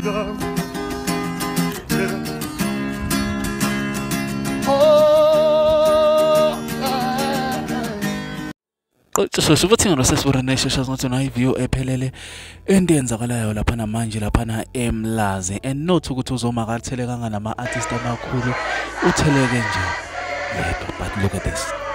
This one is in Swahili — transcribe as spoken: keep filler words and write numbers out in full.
So sibuthi ngirosesibore shesha ngathi na i-view ephelele endiyenzakalayo lapha namanje lapha na eMlazi and not ukuthi uzomakathele kangana ama artists amakhulu utheleke nje yedwa but look at this.